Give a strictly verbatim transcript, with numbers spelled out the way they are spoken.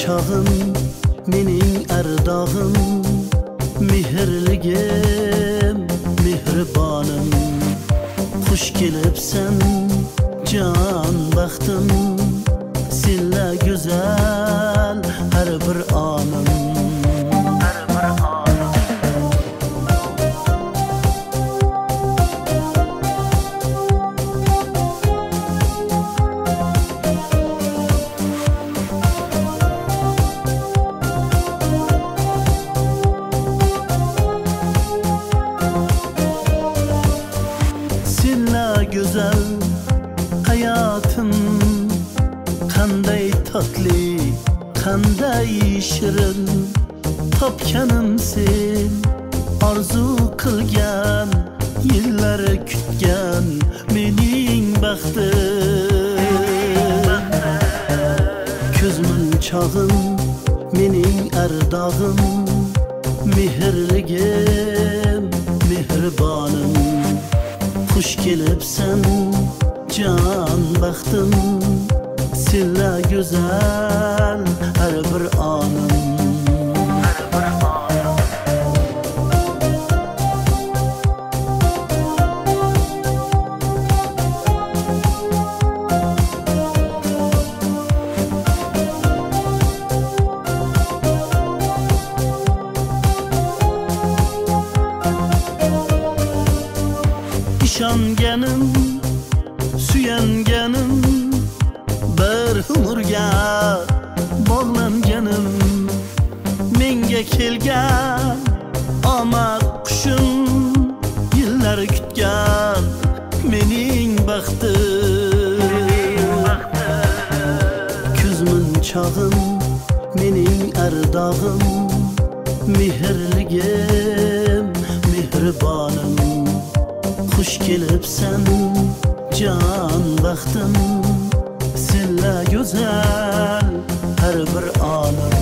çağım, mening ardog'im, mehrligim, mehribonim. Xush kelibsan, jon baxtim, senla go'zal har bir onim. Güzel hayatım, qanday tatlı, qanday shirin. Topganim sen, orzu qilgan, yillar kutgan mening baxtim. Ko'zmin chog'im, mening ardog'im, mehrligim, mehribonim. Xush kelibsan, jon baxtim, senla go'zal har bir onim. İshonganim, suyanganim, bir umrga bog'langanim. Menga kelgan omad qushim, yillar kutgan mening baxtim. Ko'zmin chog'im, mening ardog'im, mehrligim, mehribonim. Xush kelibsan, jon baxtim, senla go'zal har bir onim.